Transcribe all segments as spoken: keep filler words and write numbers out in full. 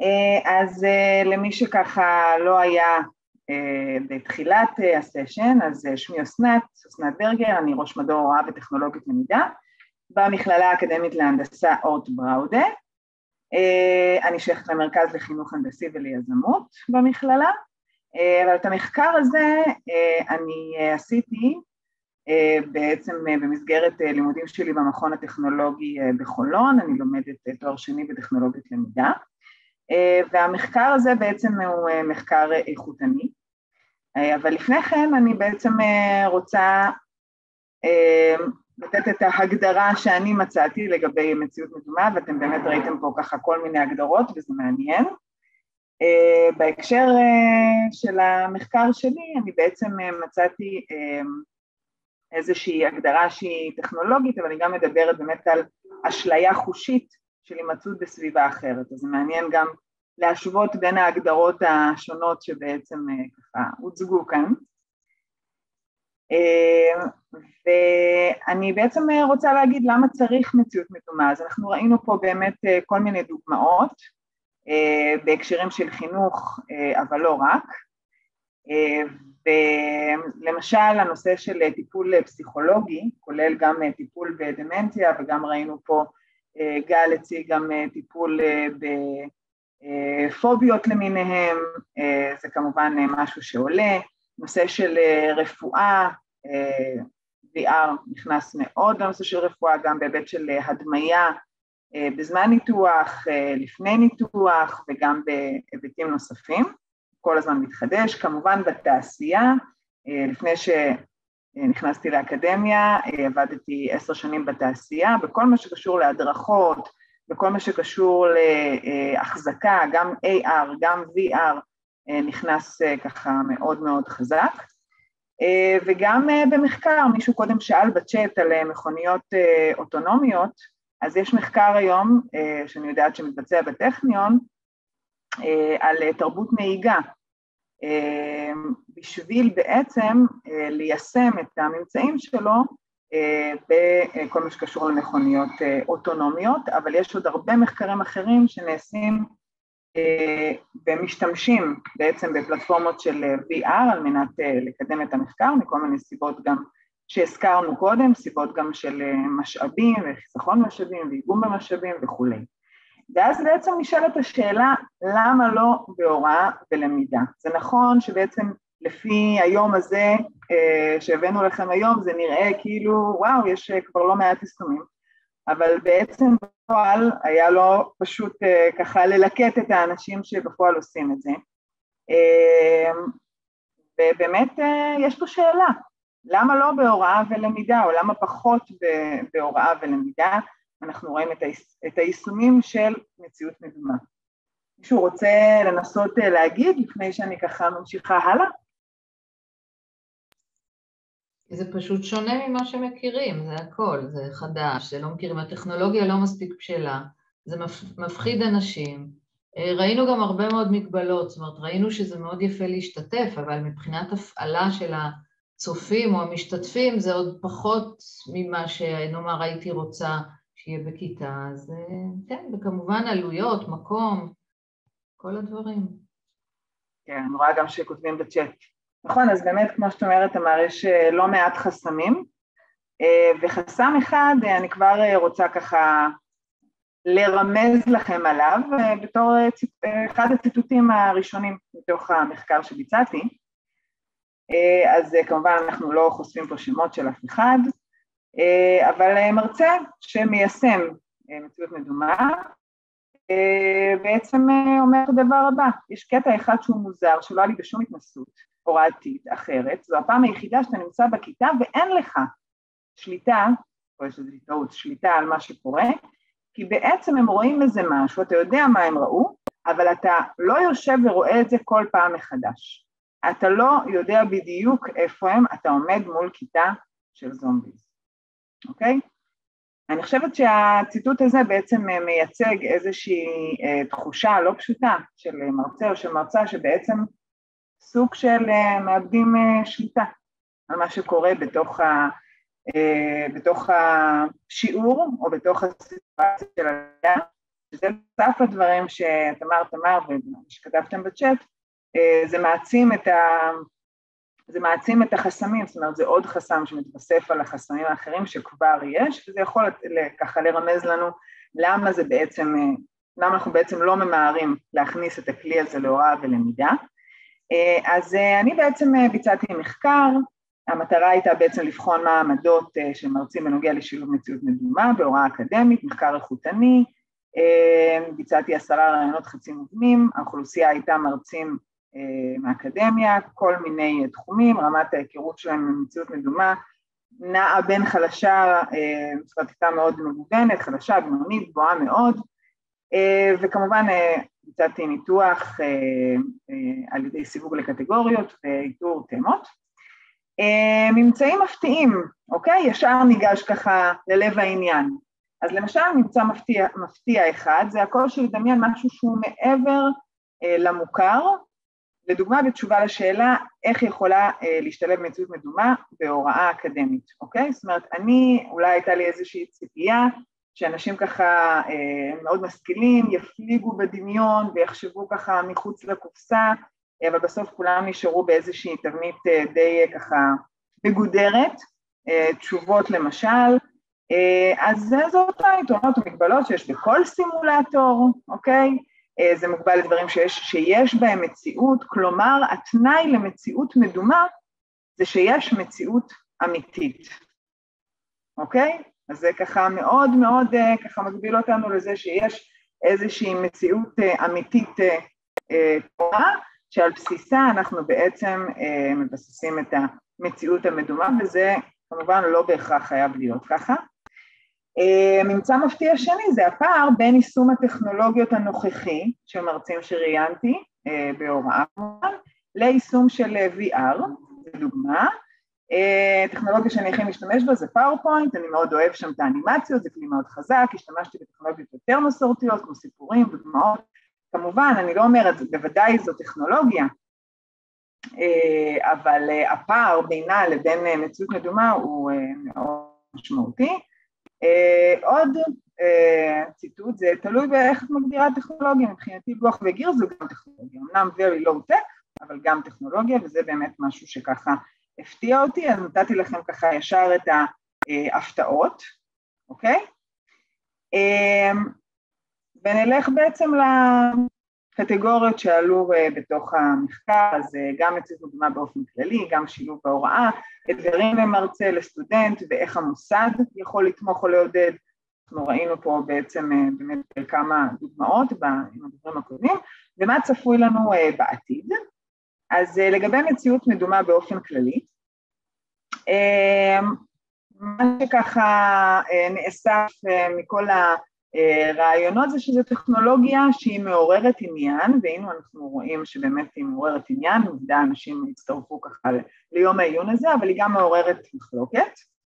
אז למי שככה לא היה בתחילת הסשן, אז שמי אסנת, אסנת ברגר, אני ראש מדור הוראה וטכנולוגית למידה, במכללה האקדמית להנדסה אורט בראודה, אני שייכת למרכז לחינוך הנדסי וליזמות במכללה, אבל את המחקר הזה אני עשיתי בעצם במסגרת לימודים שלי במכון הטכנולוגי בחולון, אני לומדת תואר שני בטכנולוגית למידה, והמחקר הזה בעצם הוא מחקר איכותני, אבל לפני כן אני בעצם רוצה לתת את ההגדרה שאני מצאתי לגבי מציאות מדומה, ואתם באמת ראיתם פה ככה כל מיני הגדרות וזה מעניין. בהקשר של המחקר שלי אני בעצם מצאתי איזושהי הגדרה שהיא טכנולוגית, אבל אני גם מדברת באמת על אשליה חושית של הימצאות בסביבה אחרת, אז זה מעניין גם להשוות בין ההגדרות השונות שבעצם ככה הוצגו כאן. ואני בעצם רוצה להגיד למה צריך מציאות מדומה, אז אנחנו ראינו פה באמת כל מיני דוגמאות בהקשרים של חינוך, אבל לא רק, ולמשל הנושא של טיפול פסיכולוגי, כולל גם טיפול בדמנציה, וגם ראינו פה גל הציג גם טיפול בפוביות למיניהם, זה כמובן משהו שעולה, נושא של רפואה, וי אר נכנס מאוד לנושא של רפואה, גם בהיבט של הדמיה בזמן ניתוח, לפני ניתוח, וגם בהיבטים נוספים, כל הזמן מתחדש, כמובן בתעשייה, לפני שנכנסתי לאקדמיה, עבדתי עשר שנים בתעשייה, בכל מה שקשור להדרכות, בכל מה שקשור להחזקה, גם איי אר, גם וי אר, נכנס ככה מאוד מאוד חזק, וגם במחקר, מישהו קודם שאל בצ'אט על מכוניות אוטונומיות, אז יש מחקר היום, שאני יודעת שמתבצע בטכניון, על תרבות נהיגה, בשביל בעצם ליישם את הממצאים שלו בכל מה שקשור למכוניות אוטונומיות, אבל יש עוד הרבה מחקרים אחרים שנעשים ומשתמשים בעצם בפלטפורמות של וי אר על מנת לקדם את המחקר, מכל מיני סיבות גם שהזכרנו קודם, סיבות גם של משאבים וחיסכון משאבים ואיגום במשאבים וכו'. ואז בעצם נשאלת השאלה, למה לא בהוראה ולמידה? זה נכון שבעצם לפי היום הזה שהבאנו לכם היום, זה נראה כאילו, וואו, יש כבר לא מעט יישומים, אבל בעצם בפועל היה לו פשוט ככה ללקט את האנשים שבפועל עושים את זה. ובאמת יש פה שאלה, למה לא בהוראה ולמידה, או למה פחות בהוראה ולמידה? אנחנו רואים את היישומים של מציאות מדומה. מישהו רוצה לנסות להגיד לפני שאני ככה ממשיכה הלאה? זה פשוט שונה ממה שמכירים, זה הכל, זה חדש, זה לא מכירים, הטכנולוגיה לא מספיק בשלה, זה מפחיד אנשים. ראינו גם הרבה מאוד מגבלות, זאת אומרת, ראינו שזה מאוד יפה להשתתף, אבל מבחינת הפעלה של הצופים או המשתתפים, זה עוד פחות ממה שנאמר הייתי רוצה שיהיה בכיתה, אז כן, וכמובן עלויות, מקום, כל הדברים. כן, אני רואה גם שכותבים בצ'אט. נכון, אז באמת, כמו שאת אומרת, אמר, יש לא מעט חסמים, וחסם אחד, אני כבר רוצה ככה לרמז לכם עליו, בתור אחד הציטוטים הראשונים מתוך המחקר שביצעתי, אז כמובן אנחנו לא חושפים פה שמות של אף אחד, אבל מרצה שמיישם מציאות מדומה, בעצם אומר את הדבר הבא, יש קטע אחד שהוא מוזר, שלא היה לי בשום התנסות הוראתית אחרת, זו הפעם היחידה שאתה נמצא בכיתה ואין לך שליטה, או יש איזו טעות, שליטה על מה שקורה, כי בעצם הם רואים איזה משהו, אתה יודע מה הם ראו, אבל אתה לא יושב ורואה את זה כל פעם מחדש. אתה לא יודע בדיוק איפה הם, אתה עומד מול כיתה של זומביז. אוקיי? אני חושבת שהציטוט הזה בעצם מייצג איזושהי תחושה לא פשוטה של מרצה או של מרצה שבעצם סוג של מאבדים שליטה על מה שקורה בתוך, ה, בתוך השיעור או בתוך הסיטואציה של הלמידה, שזה נוסף לדברים שתמר תמר ושכתבתם בצ'אט, זה מעצים את ה... זה מעצים את החסמים, זאת אומרת, זה עוד חסם שמתווסף על החסמים האחרים שכבר יש, וזה יכול ככה לרמז לנו למה זה בעצם, למה אנחנו בעצם לא ממהרים להכניס את הכלי הזה להוראה ולמידה. אז אני בעצם ביצעתי מחקר, המטרה הייתה בעצם לבחון מה העמדות של מרצים בנוגע לשילוב מציאות מדומה בהוראה אקדמית, מחקר איכותני, ביצעתי עשרה רעיונות חצי מובנים, האוכלוסייה הייתה מרצים מאקדמיה, כל מיני תחומים, רמת ההיכרות שלהם במציאות מדומה, נעה בין חלשה, זאת אומרת, הייתה מאוד מגוונת, חלשה, גמרנית, גבוהה מאוד, וכמובן ביצעתי ניתוח על ידי סיווג לקטגוריות ואיתור תמות. ממצאים מפתיעים, אוקיי? ישר ניגש ככה ללב העניין. אז למשל, ממצא מפתיע, מפתיע אחד, זה הקושי לדמיין משהו שהוא מעבר למוכר, לדוגמה, בתשובה לשאלה, איך יכולה אה, להשתלב מציאות מדומה בהוראה אקדמית, אוקיי? זאת אומרת, אני, אולי הייתה לי איזושהי ציפייה, שאנשים ככה אה, מאוד משכילים, יפליגו בדמיון ויחשבו ככה מחוץ לקופסה, אה, אבל בסוף כולם נשארו באיזושהי תבנית אה, די אה, ככה מגודרת, אה, תשובות למשל, אה, אז זאת היתרונות ומגבלות שיש בכל סימולטור, אוקיי? זה מוגבל לדברים שיש, שיש בהם מציאות, כלומר, התנאי למציאות מדומה זה שיש מציאות אמיתית, אוקיי? אז זה ככה מאוד מאוד ככה מגביל אותנו לזה שיש איזושהי מציאות אמיתית תורה, שעל בסיסה אנחנו בעצם מבססים את המציאות המדומה, וזה כמובן לא בהכרח חייב להיות ככה. ממצא מפתיע שני זה הפער בין יישום הטכנולוגיות הנוכחי של מרצים שראיינתי בהוראה ליישום של וי אר, לדוגמה, טכנולוגיה שאני הכי משתמש בה זה פאורפוינט, אני מאוד אוהב שם את האנימציות, זה כלי מאוד חזק, השתמשתי בטכנולוגיות יותר מסורתיות כמו סיפורים, דוגמאות, כמובן אני לא אומרת, בוודאי זו טכנולוגיה, אבל הפער בינה לבין מציאות מדומה הוא מאוד משמעותי. Uh, עוד uh, ציטוט, זה תלוי באיך את מגדירה טכנולוגיה, מבחינתי לוח וגיר זה גם טכנולוגיה, אמנם very low tech, אבל גם טכנולוגיה, וזה באמת משהו שככה הפתיע אותי, אז נתתי לכם ככה ישר את ההפתעות, אוקיי? Uh, ונלך בעצם לקטגוריות שעלו uh, בתוך המחקר, אז uh, גם מציאות מדומה באופן כללי, גם שילוב בהוראה, אתגרים למרצה, לסטודנט, ואיך המוסד יכול לתמוך או לעודד. אנחנו ראינו פה בעצם באמת כמה דוגמאות עם הדברים הקודמים, ומה צפוי לנו בעתיד. אז לגבי מציאות מדומה באופן כללי, מה שככה נאסף מכל הרעיונות זה שזו טכנולוגיה שהיא מעוררת עניין, והנה אנחנו רואים שבאמת היא מעוררת עניין, עובדה אנשים הצטרפו ככה ליום העיון הזה, אבל היא גם מעוררת מחלוקת.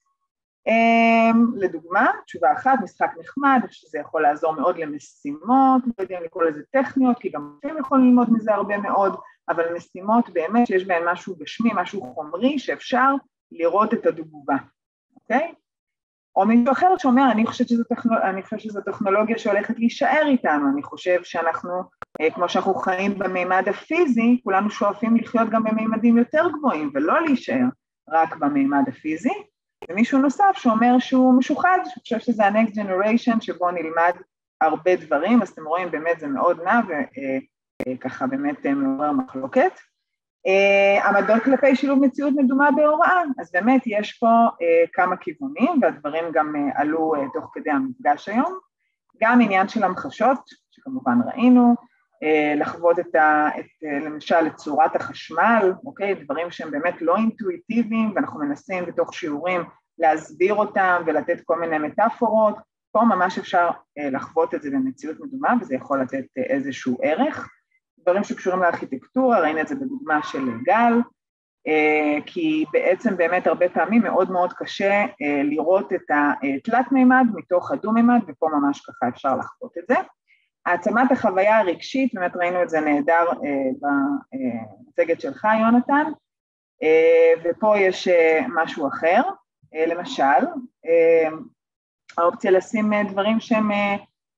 לדוגמה, תשובה אחת, משחק נחמד, שזה יכול לעזור מאוד למשימות, לא יודעים לקרוא לזה טכניות, כי גם אתם יכולים ללמוד מזה הרבה מאוד, אבל משימות באמת שיש בהן משהו גשמי, משהו חומרי, שאפשר לראות את התגובה, אוקיי? או מישהו אחר שאומר, אני חושבת שזו, טכנול... אני חושבת שזו טכנולוגיה שהולכת להישאר איתנו, אני חושב שאנחנו, כמו שאנחנו חיים במימד הפיזי, כולנו שואפים לחיות גם במימדים יותר גבוהים, ולא להישאר רק במימד הפיזי, ומישהו נוסף שאומר שהוא משוחד, שאני חושב שזה ה-next generation שבו נלמד הרבה דברים, אז אתם רואים באמת זה מאוד נע, וככה באמת מעורר מחלוקת. עמדות כלפי שילוב מציאות מדומה בהוראה, אז באמת יש פה כמה כיוונים, והדברים גם עלו תוך כדי המפגש היום, גם עניין של המחשות, שכמובן ראינו, לחוות את, ה, את למשל את צורת החשמל, אוקיי, דברים שהם באמת לא אינטואיטיביים, ואנחנו מנסים בתוך שיעורים להסביר אותם ולתת כל מיני מטאפורות, פה ממש אפשר לחוות את זה במציאות מדומה, וזה יכול לתת איזשהו ערך, דברים שקשורים לארכיטקטורה, ראינו את זה בדוגמה של גל, כי בעצם באמת הרבה פעמים מאוד מאוד קשה לראות את התלת מימד מתוך הדו מימד, ופה ממש ככה אפשר לחוות את זה. העצמת החוויה הרגשית, באמת ראינו את זה נהדר במצגת שלך, יונתן, ופה יש משהו אחר, למשל, האופציה לשים דברים שהם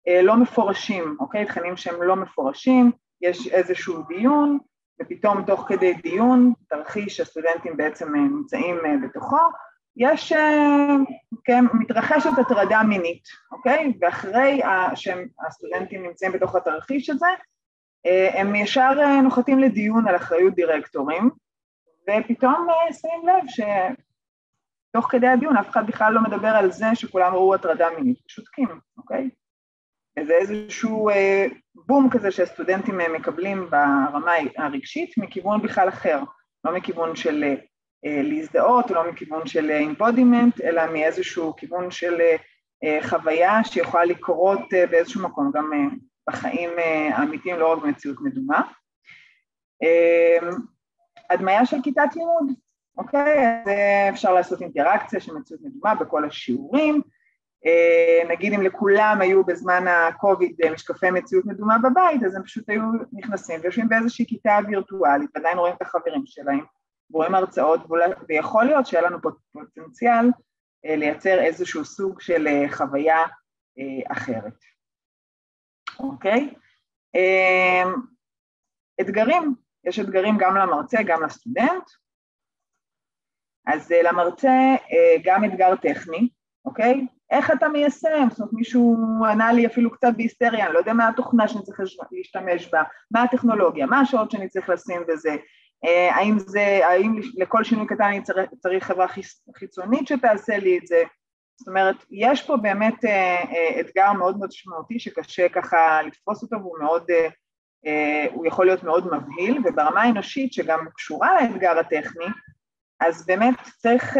לא מפורשים, אוקיי? תכנים שהם לא מפורשים, יש איזשהו דיון, ופתאום תוך כדי דיון, תרחיש הסטודנטים בעצם נמצאים בתוכו, יש, כן, מתרחשת הטרדה מינית, אוקיי? ואחרי שהסטודנטים נמצאים בתוך התרחיש הזה, הם ישר נוחתים לדיון על אחריות דירקטורים, ופתאום שמים לב שתוך כדי הדיון אף אחד בכלל לא מדבר על זה שכולם ראו הטרדה מינית, שותקים, אוקיי? זה איזשהו בום כזה שהסטודנטים מקבלים ברמה הרגשית מכיוון בכלל אחר, לא מכיוון של להזדהות, לא מכיוון של embodiment, אלא מאיזשהו כיוון של חוויה שיכולה לקרות באיזשהו מקום, גם בחיים האמיתיים, לא רק במציאות מדומה. הדמיה של כיתת לימוד, אוקיי? אז אפשר לעשות אינטראקציה של מציאות מדומה בכל השיעורים, נגיד אם לכולם היו בזמן הקוביד משקפי מציאות מדומה בבית, אז הם פשוט היו נכנסים ויושבים באיזושהי כיתה וירטואלית, ועדיין רואים את החברים שלהם, רואים הרצאות, ויכול להיות שהיה לנו פוטנציאל לייצר איזשהו סוג של חוויה אחרת. אוקיי? אתגרים, יש אתגרים גם למרצה, גם לסטודנט. אז למרצה גם אתגר טכני, אוקיי? איך אתה מיישם? זאת אומרת, מישהו ענה לי אפילו קצת בהיסטריה, אני לא יודע מה התוכנה שאני צריך להשתמש בה, מה הטכנולוגיה, מה השעות שאני צריך לשים בזה, האם זה, האם לכל שינוי קטן אני צריך, צריך חברה חיצונית שתעשה לי את זה, זאת אומרת, יש פה באמת אתגר מאוד מאוד משמעותי שקשה ככה לתפוס אותו, והוא מאוד, הוא יכול להיות מאוד מבהיל, וברמה האנושית שגם קשורה לאתגר הטכני, אז באמת צריך,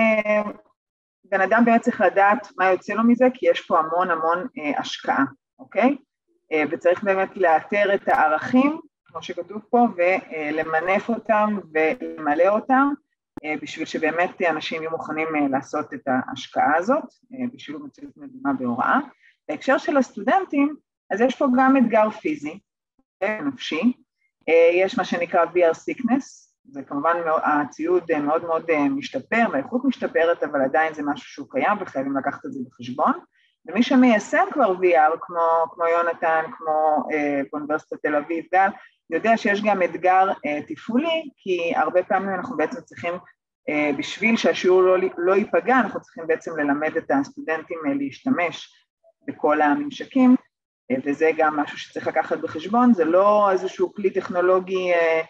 בן אדם באמת צריך לדעת מה יוצא לו מזה, כי יש פה המון המון השקעה, אוקיי? וצריך באמת לאתר את הערכים, כמו שכתוב פה, ולמנף אותם ולמלא אותם, בשביל שבאמת אנשים יהיו מוכנים לעשות את ההשקעה הזאת, בשביל מציאות מדומה בהוראה. בהקשר של הסטודנטים, אז יש פה גם אתגר פיזי, נפשי, יש מה שנקרא וי אר sickness, זה כמובן הציוד מאוד מאוד משתפר, והאיכות משתפרת, אבל עדיין זה משהו שהוא קיים, וחייבים לקחת את זה בחשבון, ומי שמיישם כבר וי אר, כמו, כמו יונתן, כמו באוניברסיטת תל אביב, גל, יודע שיש גם אתגר תפעולי, כי הרבה פעמים אנחנו בעצם צריכים, בשביל שהשיעור לא, לא ייפגע, אנחנו צריכים בעצם ללמד את הסטודנטים להשתמש בכל הממשקים, וזה גם משהו שצריך לקחת בחשבון, זה לא איזשהו כלי טכנולוגי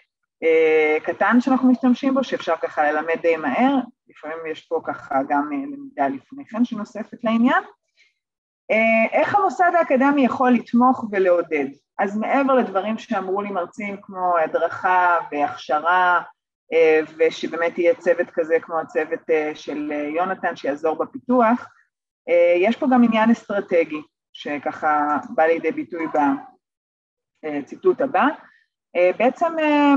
קטן שאנחנו משתמשים בו, שאפשר ככה ללמד די מהר, לפעמים יש פה ככה גם למידה לפני כן שנוספת לעניין. איך המוסד האקדמי יכול לתמוך ולעודד? אז מעבר לדברים שאמרו לי מרצים כמו הדרכה והכשרה, ושבאמת יהיה צוות כזה כמו הצוות של יונתן שיעזור בפיתוח, יש פה גם עניין אסטרטגי, שככה בא לידי ביטוי בציטוט הבא. בעצם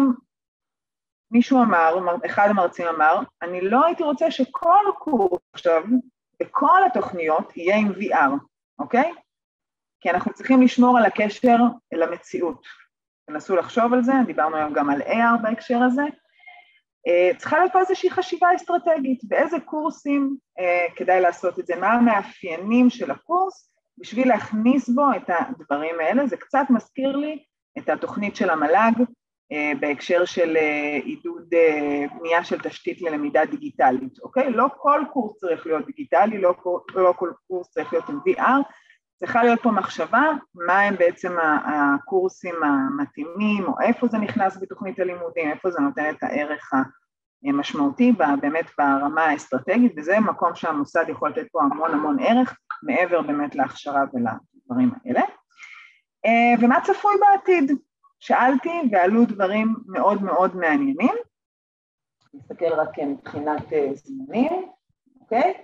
מישהו אמר, אחד המרצים אמר, אני לא הייתי רוצה שכל קורס עכשיו, בכל התוכניות, יהיה עם וי אר, אוקיי? כי אנחנו צריכים לשמור על הקשר אל המציאות. תנסו לחשוב על זה, דיברנו היום גם על איי אר בהקשר הזה. צריכה להיות פה איזושהי חשיבה אסטרטגית, באיזה קורסים כדאי לעשות את זה, מה המאפיינים של הקורס, בשביל להכניס בו את הדברים האלה. זה קצת מזכיר לי את התוכנית של המל"ג, בהקשר של עידוד בנייה של תשתית ללמידה דיגיטלית, אוקיי? לא כל קורס צריך להיות דיגיטלי, לא כל, לא כל קורס צריך להיות עם וי אר, צריכה להיות פה מחשבה, מה הם בעצם הקורסים המתאימים, או איפה זה נכנס בתוכנית הלימודים, איפה זה נותן את הערך המשמעותי, באמת ברמה האסטרטגית, וזה מקום שהמוסד יכול לתת פה המון המון ערך, מעבר באמת להכשרה ולדברים האלה. ומה צפוי בעתיד? שאלתי ועלו דברים מאוד מאוד מעניינים, נסתכל רק מבחינת זמנים, אוקיי?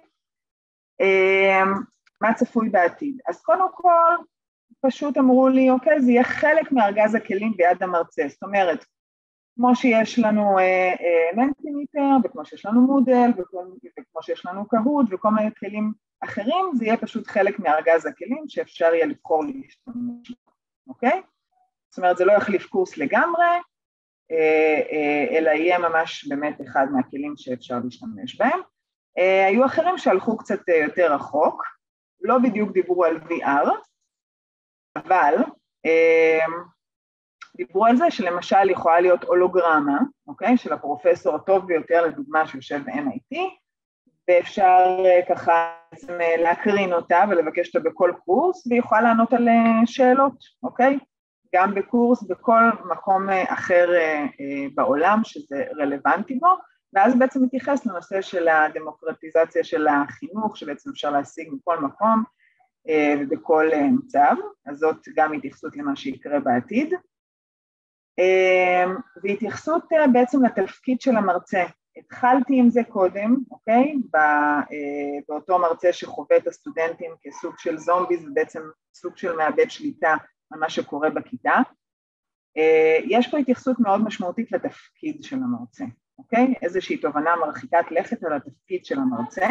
מה צפוי בעתיד? אז קודם כל, פשוט אמרו לי, אוקיי, זה יהיה חלק מארגז הכלים ביד המרצה, זאת אומרת, כמו שיש לנו מנטימיטר, וכמו שיש לנו מודל, וכמו שיש לנו קהות, וכל מיני כלים אחרים, זה יהיה פשוט חלק מארגז הכלים שאפשר יהיה לבחור להשתמש, אוקיי? זאת אומרת, זה לא יחליף קורס לגמרי, אלא יהיה ממש באמת אחד מהכלים שאפשר להשתמש בהם. היו אחרים שהלכו קצת יותר רחוק, לא בדיוק דיברו על וי אר, אבל דיברו על זה שלמשל יכולה להיות הולוגרמה, אוקיי? של הפרופסור הטוב ביותר, לדוגמה שיושב ב-אם איי טי, ואפשר ככה להקרין אותה ולבקש אותה בכל קורס, והיא יכולה לענות על שאלות, אוקיי? גם בקורס, בכל מקום אחר בעולם שזה רלוונטי בו, ואז בעצם מתייחס לנושא של הדמוקרטיזציה של החינוך, שבעצם אפשר להשיג בכל מקום ובכל מצב, אז זאת גם התייחסות למה שיקרה בעתיד. והתייחסות בעצם לתפקיד של המרצה. התחלתי עם זה קודם, אוקיי? באותו מרצה שחווה את הסטודנטים כסוג של זומביז, ובעצם סוג של מאבד שליטה על מה שקורה בכיתה. יש פה התייחסות מאוד משמעותית לתפקיד של המרצה, אוקיי? איזושהי תובנה מרחיקת לכת על התפקיד של המרצה.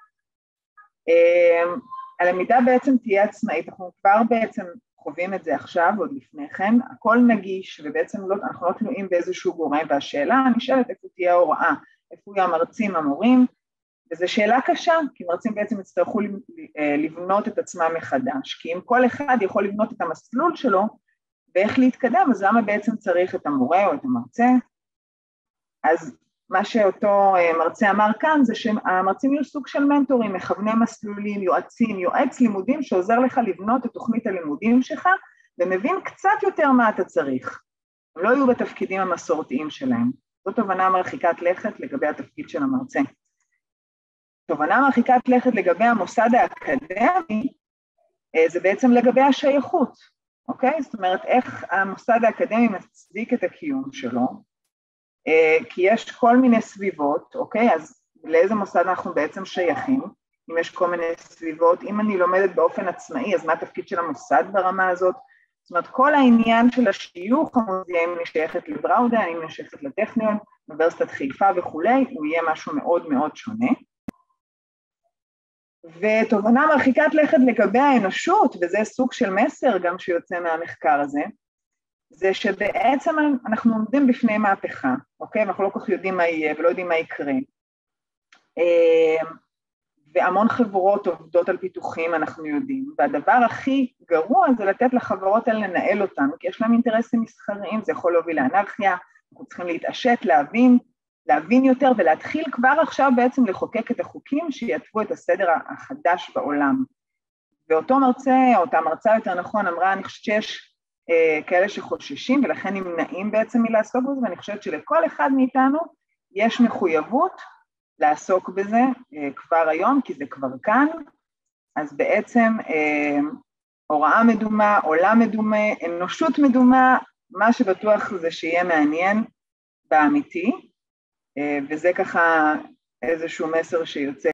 הלמידה בעצם תהיה עצמאית, אנחנו כבר בעצם חווים את זה עכשיו, עוד לפני כן, הכל נגיש, ובעצם לא, אנחנו לא תלויים באיזשהו גורם, והשאלה נשאלת איפה תהיה ההוראה, איפה יהיו המרצים, המורים, וזו שאלה קשה, כי מרצים בעצם יצטרכו לבנות את עצמם מחדש, כי אם כל אחד יכול לבנות את המסלול שלו, ואיך להתקדם, אז למה בעצם צריך את המורה או את המרצה? אז מה שאותו מרצה אמר כאן, זה שהמרצים יהיו סוג של מנטורים, מכווני מסלולים, יועצים, יועץ לימודים, שעוזר לך לבנות את תוכנית הלימודים שלך, ומבין קצת יותר מה אתה צריך. הם לא יהיו בתפקידים המסורתיים שלהם. זו תובנה מרחיקת לכת לגבי התפקיד של המרצה. תובנה מרחיקת לכת לגבי המוסד האקדמי, זה בעצם לגבי השייכות, אוקיי? זאת אומרת, איך המוסד האקדמי מצדיק את הקיום שלו, כי יש כל מיני סביבות, אוקיי? אז לאיזה מוסד אנחנו בעצם שייכים? אם יש כל מיני סביבות, אם אני לומדת באופן עצמאי, אז מה התפקיד של המוסד ברמה הזאת? זאת אומרת, כל העניין של השיוך המוזיאם, אם נשייכת לבראודה, אם נשייכת לטכניון, אוניברסיטת חיפה וכולי, הוא יהיה משהו מאוד מאוד שונה. ותובנה מרחיקת לכת לגבי האנושות, וזה סוג של מסר גם שיוצא מהמחקר הזה, זה שבעצם אנחנו עומדים בפני מהפכה, אוקיי? אנחנו לא כל כך יודעים מה יהיה ולא יודעים מה יקרה. והמון חברות עובדות על פיתוחים, אנחנו יודעים, והדבר הכי גרוע זה לתת לחברות האלה לנהל אותנו, כי יש להם אינטרסים מסחריים, זה יכול להוביל לאנרכיה, אנחנו צריכים להתעשת, להבין, להבין יותר ולהתחיל כבר עכשיו בעצם לחוקק את החוקים שיתוו את הסדר החדש בעולם. ואותו מרצה, או אותה מרצה יותר נכון, אמרה, אני חושבת שיש כאלה שחוששים ולכן נמנעים בעצם מלעסוק בזה, ואני חושבת שלכל אחד מאיתנו יש מחויבות לעסוק בזה כבר היום, כי זה כבר כאן, אז בעצם הוראה מדומה, עולם מדומה, אנושות מדומה, מה שבטוח זה שיהיה מעניין באמיתי, וזה ככה איזשהו מסר שיוצא